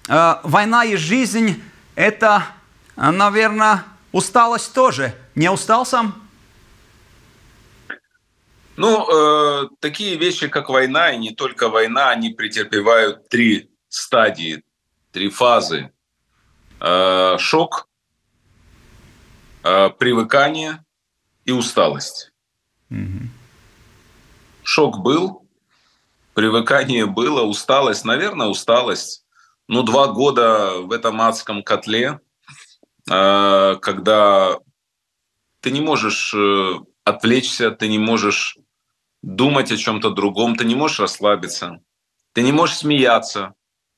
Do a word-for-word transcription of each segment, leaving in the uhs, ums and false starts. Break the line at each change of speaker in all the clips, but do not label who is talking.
э, война и жизнь – это, наверное, усталость тоже. Не устал сам?
Ну, э, такие вещи, как война, и не только война, они претерпевают три стадии, три фазы. Э, шок, э, привыкание и усталость.
Мгм.
Шок был, привыкание было, усталость, наверное, усталость. Ну, два года в этом адском котле, э, когда ты не можешь э, отвлечься, ты не можешь думать о чем-то другом, ты не можешь расслабиться, ты не можешь смеяться,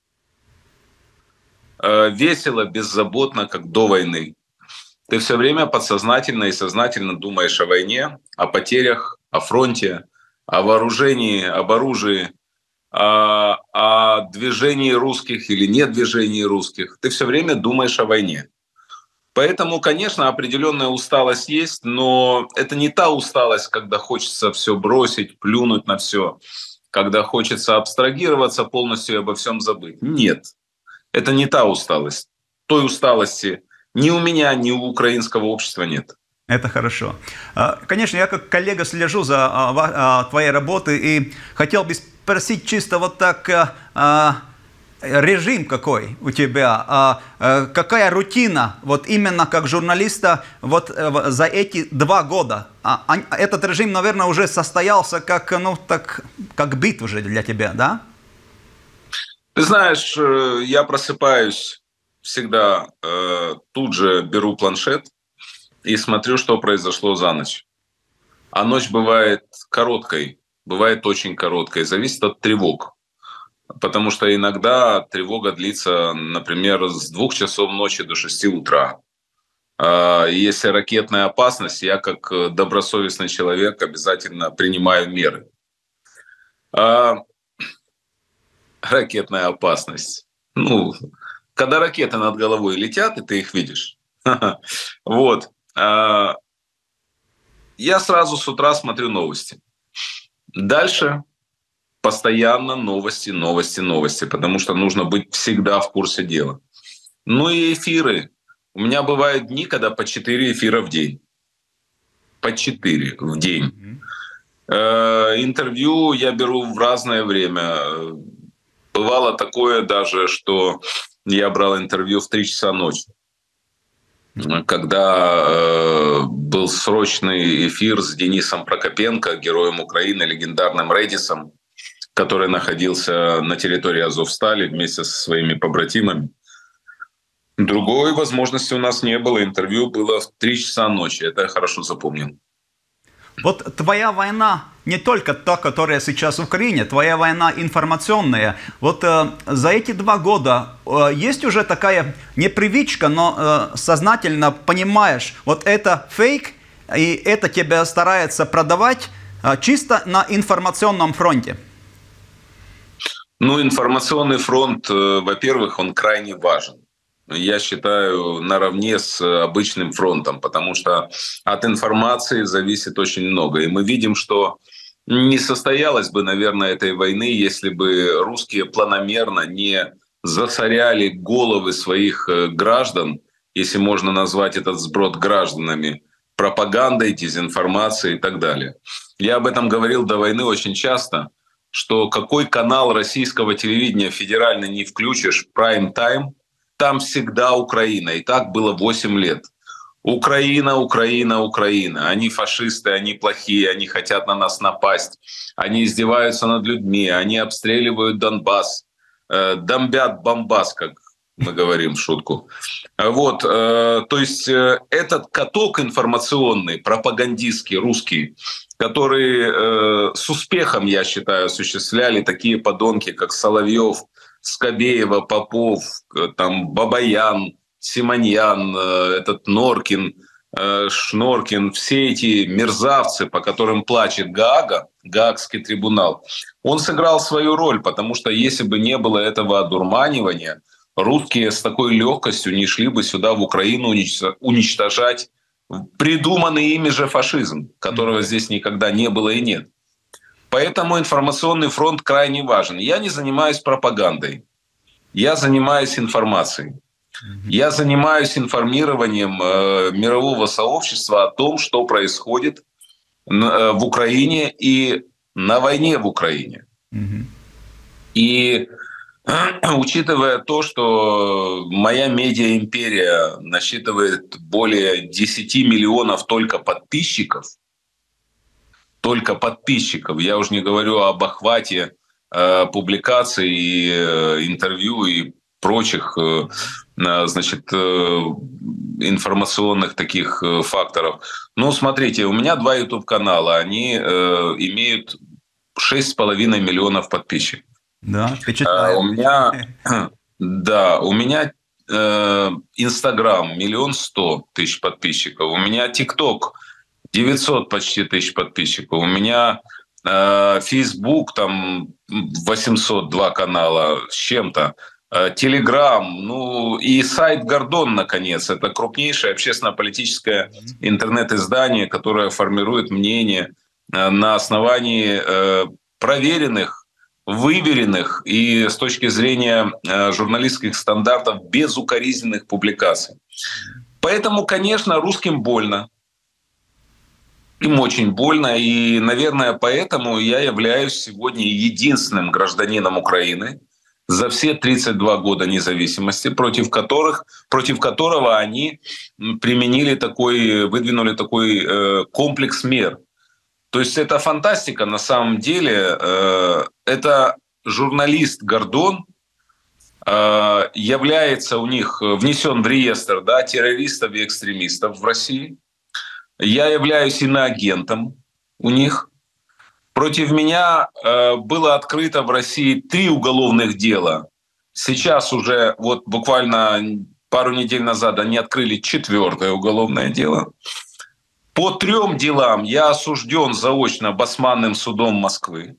э, весело, беззаботно, как до войны. Ты все время подсознательно и сознательно думаешь о войне, о потерях, о фронте, о вооружении, об оружии, о, о движении русских или нет движении русских. Ты все время думаешь о войне. Поэтому, конечно, определенная усталость есть, но это не та усталость, когда хочется все бросить, плюнуть на все, когда хочется абстрагироваться полностью и обо всем забыть. Нет, это не та усталость. Той усталости ни у меня, ни у украинского общества нет.
Это хорошо. А, Конечно, я как коллега слежу за а, ва- а, твоей работой и хотел бы спросить чисто вот так, а, а, режим какой у тебя, а, а, какая рутина, вот именно как журналиста вот э, в- за эти два года. А, а, Этот режим, наверное, уже состоялся как, ну, так, как бит уже для тебя, да?
Ты знаешь, э, я просыпаюсь всегда, э, тут же беру планшет и смотрю, что произошло за ночь. А ночь бывает короткой, бывает очень короткой, зависит от тревог. Потому что иногда тревога длится, например, с двух часов ночи до шести утра. А, и если ракетная опасность, я как э, добросовестный человек обязательно принимаю меры. А, ракетная опасность. Ну, когда ракеты над головой летят, и ты их видишь. Вот. А, я сразу с утра смотрю новости. Дальше постоянно новости, новости, новости, потому что нужно быть всегда в курсе дела. Ну и эфиры. У меня бывают дни, когда по четыре эфира в день. По четыре в день. Э, Интервью я беру в разное время. Бывало такое даже, что я брал интервью в три часа ночи, когда э, был срочный эфир с Денисом Прокопенко, героем Украины, легендарным Редисом, который находился на территории Азовстали вместе со своими побратимами. Другой возможности у нас не было. Интервью было в три часа ночи. Это я хорошо запомнил.
Вот твоя война не только та, которая сейчас в Украине, твоя война информационная. Вот э, за эти два года э, есть уже такая не привычка, но э, сознательно понимаешь, вот это фейк, и это тебя старается продавать э, чисто на информационном фронте.
Ну, информационный фронт, э, во-первых, он крайне важен. Я считаю, наравне с обычным фронтом, потому что от информации зависит очень много. И мы видим, что не состоялось бы, наверное, этой войны, если бы русские планомерно не засоряли головы своих э, граждан, если можно назвать этот сброд гражданами, пропагандой, дезинформацией и так далее. Я об этом говорил до войны очень часто, что какой канал российского телевидения федеральный не включишь, прайм-тайм, там всегда Украина. И так было восемь лет. Украина, Украина, Украина. Они фашисты, они плохие, они хотят на нас напасть. Они издеваются над людьми, они обстреливают Донбасс. Э, Бомбят Бомбас, как мы говорим в шутку. Вот, э, то есть э, этот каток информационный, пропагандистский, русский, который э, с успехом, я считаю, осуществляли такие подонки, как Соловьев, Скобеева, Попов, там Бабаян, Симоньян, этот Норкин, Шноркин, все эти мерзавцы, по которым плачет Гаага, Гаагский трибунал, он сыграл свою роль, потому что если бы не было этого одурманивания, русские с такой легкостью не шли бы сюда, в Украину, уничтожать придуманный ими же фашизм, которого здесь никогда не было и нет. Поэтому информационный фронт крайне важен. Я не занимаюсь пропагандой. Я занимаюсь информацией. Я занимаюсь информированием э, мирового сообщества о том, что происходит э, в Украине и на войне в Украине. Mm-hmm. И э, учитывая то, что моя медиа-империя насчитывает более десять миллионов только подписчиков, только подписчиков, я уже не говорю об охвате э, публикаций, и, э, интервью и прочих, значит, информационных таких факторов. Ну, смотрите, у меня два YouTube-канала, они э, имеют шесть с половиной миллионов подписчиков.
Да, впечатляет.
А, у меня, да, у меня Инстаграм э, миллион сто тысяч подписчиков, у меня ТикТок девятьсот почти тысяч подписчиков, у меня Фейсбук э, там восемьсот два канала с чем-то. Телеграм, ну и сайт «Гордон», наконец. Это крупнейшее общественно-политическое интернет-издание, которое формирует мнение на основании проверенных, выверенных и с точки зрения журналистских стандартов безукоризненных публикаций. Поэтому, конечно, русским больно. Им очень больно. И, наверное, поэтому я являюсь сегодня единственным гражданином Украины за все тридцать два года независимости, против которых, против которого они применили такой, выдвинули такой э, комплекс мер. То есть это фантастика на самом деле. Э, это журналист Гордон э, является у них, внесен в реестр, да, террористов и экстремистов в России. Я являюсь иноагентом у них. Против меня э, было открыто в России три уголовных дела. Сейчас уже вот буквально пару недель назад они открыли четвертое уголовное дело. По трем делам я осужден заочно Басманным судом Москвы.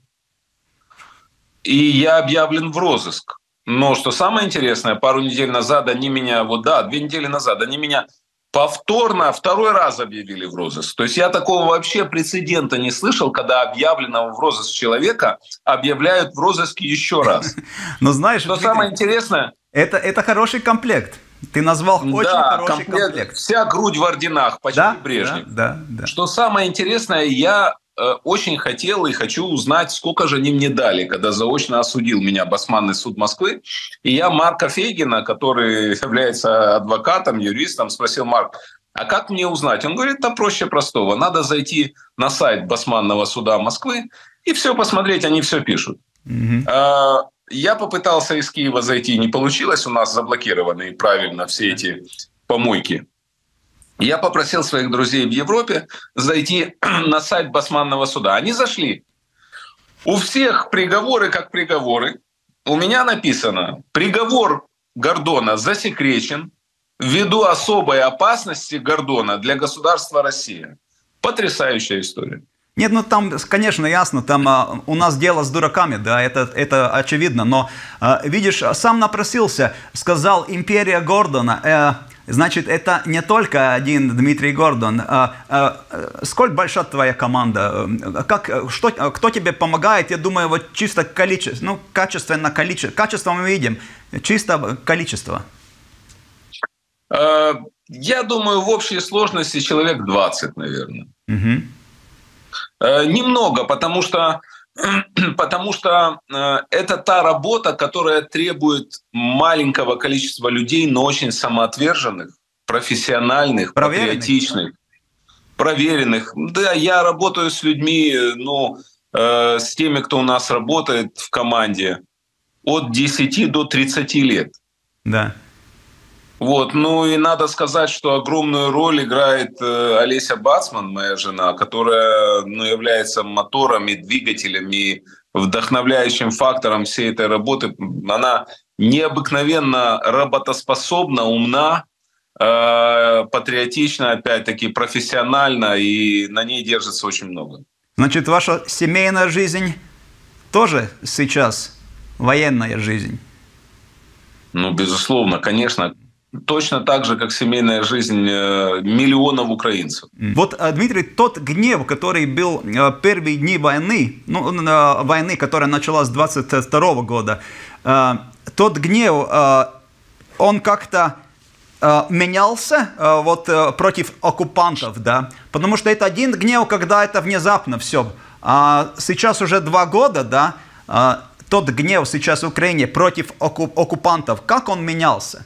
И я объявлен в розыск. Но что самое интересное, пару недель назад они меня, вот да, две недели назад они меня повторно второй раз объявили в розыск. То есть я такого вообще прецедента не слышал, когда объявленного в розыск человека объявляют в розыске еще раз.
Но знаешь,
что самое интересное...
Это, это хороший комплект. Ты назвал очень
да,
хороший комплект.
комплект. Вся грудь в орденах, почти
да?
Брежнев.
Да, да, да.
Что самое интересное, я э, очень хотел и хочу узнать, сколько же они мне дали, когда заочно осудил меня Басманный суд Москвы. И я Марка Фейгина, который является адвокатом, юристом, спросил: Марк, а как мне узнать? Он говорит: да проще простого. Надо зайти на сайт Басманного суда Москвы и все посмотреть, они все пишут. Угу. А, я попытался из Киева зайти, не получилось, у нас заблокированы правильно все эти помойки. Я попросил своих друзей в Европе зайти на сайт Басманного суда. Они зашли. У всех приговоры как приговоры. У меня написано: приговор Гордона засекречен ввиду особой опасности Гордона для государства Россия. Потрясающая история.
Нет, ну там, конечно, ясно, там а, у нас дело с дураками, да, это, это очевидно, но, а, видишь, сам напросился, сказал «империя Гордона», э, значит, это не только один Дмитрий Гордон. А, а, сколь большая твоя команда? Как, что, кто тебе помогает? Я думаю, вот чисто количество, ну, качественно количество, качество мы видим, чисто количество.
Я думаю, в общей сложности человек двадцать, наверное.
Угу.
Немного, потому что, потому что это та работа, которая требует маленького количества людей, но очень самоотверженных, профессиональных,
проверенных.
патриотичных, проверенных. Да, я работаю с людьми, ну, э, с теми, кто у нас работает в команде, от десяти до тридцати лет.
Да.
Вот, ну и надо сказать, что огромную роль играет э, Олеся Бацман, моя жена, которая, ну, является мотором и двигателем и вдохновляющим фактором всей этой работы. Она необыкновенно работоспособна, умна, э, патриотична, опять-таки профессиональна, и на ней держится очень много.
Значит, ваша семейная жизнь тоже сейчас военная жизнь?
Ну, безусловно, конечно. Точно так же, как семейная жизнь миллионов украинцев.
Вот, Дмитрий, тот гнев, который был первые дни войны, ну, войны, которая началась с двадцать второго года, тот гнев, он как-то менялся вот против оккупантов, да? Потому что это один гнев, когда это внезапно все. А сейчас уже два года, да? Тот гнев сейчас в Украине против оккупантов, как он менялся?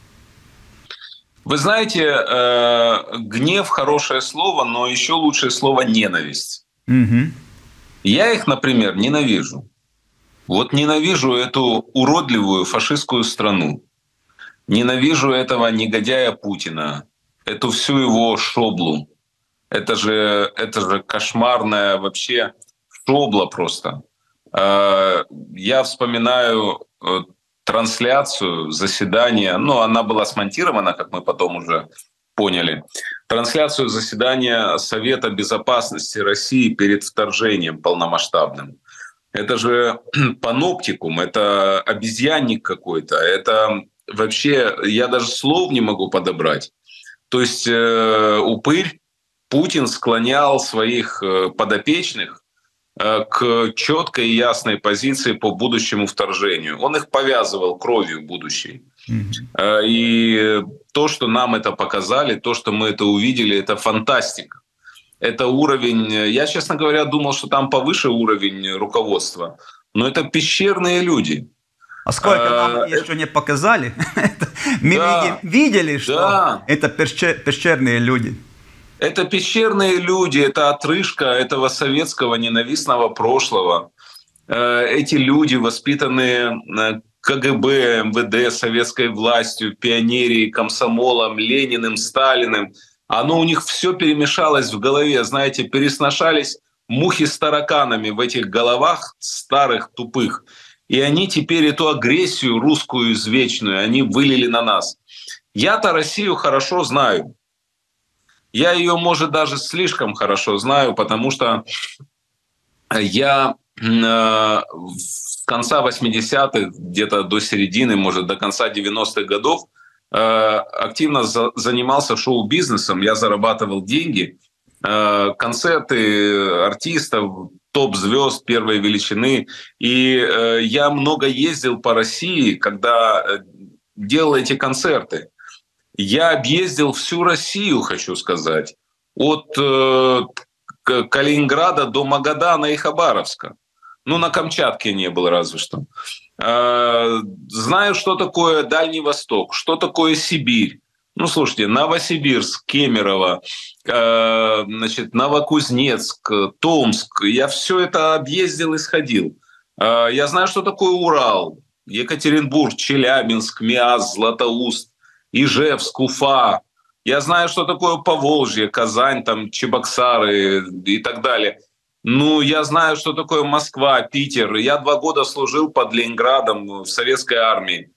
Вы знаете, э, гнев – хорошее слово, но еще лучшее слово – ненависть.
Угу.
Я их, например, ненавижу. Вот ненавижу эту уродливую фашистскую страну. Ненавижу этого негодяя Путина, эту всю его шоблу. Это же, это же кошмарная вообще шобла просто. Э, я вспоминаю трансляцию заседания, ну, она была смонтирована, как мы потом уже поняли, трансляцию заседания Совета Безопасности России перед вторжением полномасштабным. Это же паноптикум, это обезьянник какой-то, это вообще, я даже слов не могу подобрать. То есть э, упырь Путин склонял своих э, подопечных к четкой и ясной позиции по будущему вторжению. Он их повязывал кровью будущей. Mm-hmm. И то, что нам это показали, то, что мы это увидели, это фантастика. Это уровень... Я, честно говоря, думал, что там повыше уровень руководства. Но это пещерные люди.
А сколько нам а, еще не показали? Мы да, видели, что да. это пещерные люди.
Это пещерные люди, это отрыжка этого советского ненавистного прошлого. Эти люди, воспитанные КГБ, МВД, советской властью, пионерией, комсомолом, Лениным, Сталиным, оно у них все перемешалось в голове, знаете, пересношались мухи с тараканами в этих головах старых, тупых. И они теперь эту агрессию русскую извечную, они вылили на нас. Я-то Россию хорошо знаю. Я ее, может, даже слишком хорошо знаю, потому что я э, с конца восьмидесятых, где-то до середины, может, до конца девяностых годов э, активно за, занимался шоу-бизнесом, я зарабатывал деньги, э, концерты артистов, топ-звезд первой величины. И э, я много ездил по России, когда делал эти концерты. Я объездил всю Россию, хочу сказать, от э, Калининграда до Магадана и Хабаровска. Ну, на Камчатке не было разве что. Э, знаю, что такое Дальний Восток, что такое Сибирь. Ну, слушайте, Новосибирск, Кемерово, э, значит, Новокузнецк, Томск. Я все это объездил и сходил. Э, я знаю, что такое Урал, Екатеринбург, Челябинск, Миас, Златоуст, Ижевск, Уфа. Я знаю, что такое Поволжье, Казань, там, Чебоксары и так далее. Ну, я знаю, что такое Москва, Питер. Я два года служил под Ленинградом в советской армии.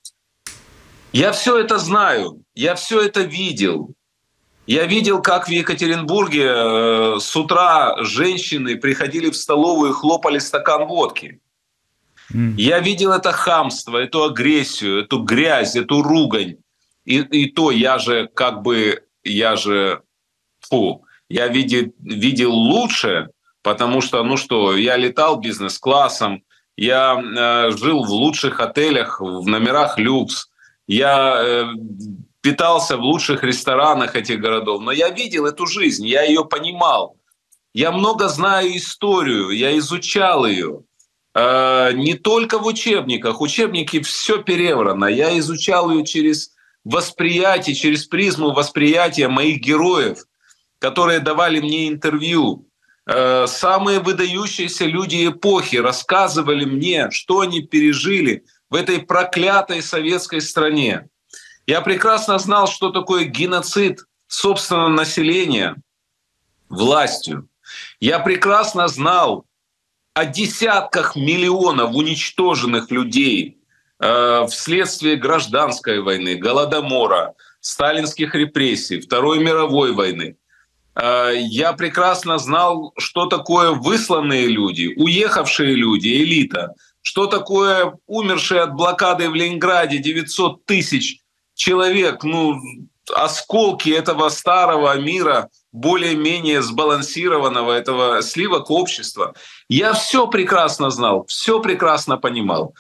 Я все это знаю, я все это видел. Я видел, как в Екатеринбурге э, с утра женщины приходили в столовую и хлопали стакан водки. Mm. Я видел это хамство, эту агрессию, эту грязь, эту ругань. И, и то я же как бы, я же, фу, я видел, видел лучше, потому что, ну что, я летал бизнес-классом, я э, жил в лучших отелях, в номерах люкс, я э, питался в лучших ресторанах этих городов, но я видел эту жизнь, я ее понимал. Я много знаю историю, я изучал ее. Э, не только в учебниках, учебники все переврано, я изучал ее через восприятие, через призму восприятия моих героев, которые давали мне интервью. Э, самые выдающиеся люди эпохи рассказывали мне, что они пережили в этой проклятой советской стране. Я прекрасно знал, что такое геноцид собственного населения властью. Я прекрасно знал о десятках миллионов уничтоженных людей э, вследствие гражданской войны, Голодомора, сталинских репрессий, Второй мировой войны. Э, я прекрасно знал, что такое высланные люди, уехавшие люди, элита, что такое умершие от блокады в Ленинграде девятьсот тысяч человек, ну, осколки этого старого мира, более-менее сбалансированного, этого сливок общества. Я все прекрасно знал, все прекрасно понимал.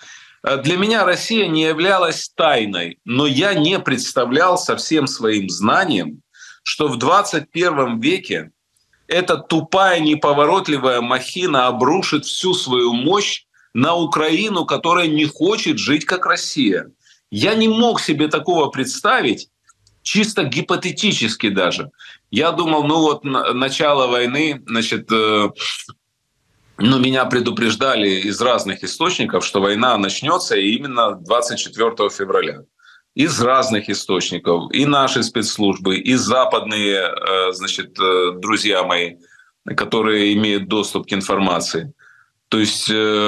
Для меня Россия не являлась тайной, но я не представлял со всем своим знанием, что в двадцать первом веке эта тупая, неповоротливая махина обрушит всю свою мощь на Украину, которая не хочет жить как Россия. Я не мог себе такого представить, чисто гипотетически даже. Я думал, ну вот начало войны, значит, ну, меня предупреждали из разных источников, что война начнется именно двадцать четвёртого февраля. Из разных источников. И наши спецслужбы, и западные, значит, друзья мои, которые имеют доступ к информации. То есть,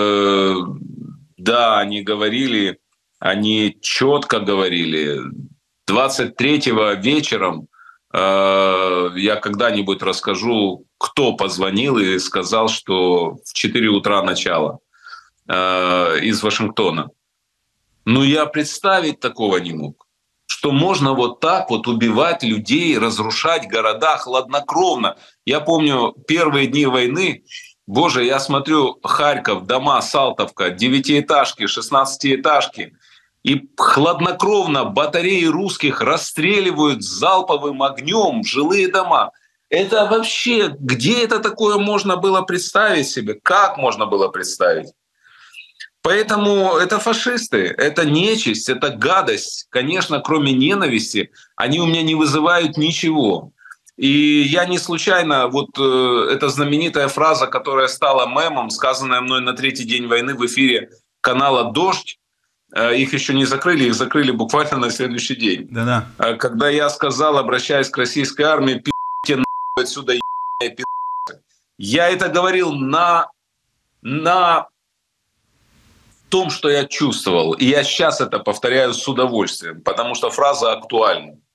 да, они говорили, они четко говорили. двадцать третьего вечером я когда-нибудь расскажу, кто позвонил и сказал, что в четыре утра начало из Вашингтона. Но я представить такого не мог, что можно вот так вот убивать людей, разрушать города хладнокровно. Я помню первые дни войны, боже, я смотрю Харьков, дома, Салтовка, девятиэтажки, шестнадцатиэтажки, и хладнокровно батареи русских расстреливают залповым огнем жилые дома. Это вообще, где это такое можно было представить себе? Как можно было представить? Поэтому это фашисты, это нечисть, это гадость. Конечно, кроме ненависти, они у меня не вызывают ничего. И я не случайно, вот э, эта знаменитая фраза, которая стала мемом, сказанная мной на третий день войны в эфире канала «Дождь», э, их еще не закрыли, их закрыли буквально на следующий день.
Да-да.
Когда я сказал, обращаясь к российской армии, пи***те нахуй отсюда, ебаные пи***цы. Я это говорил на... на том, что я чувствовал. И я сейчас это повторяю с удовольствием, потому что фраза актуальна.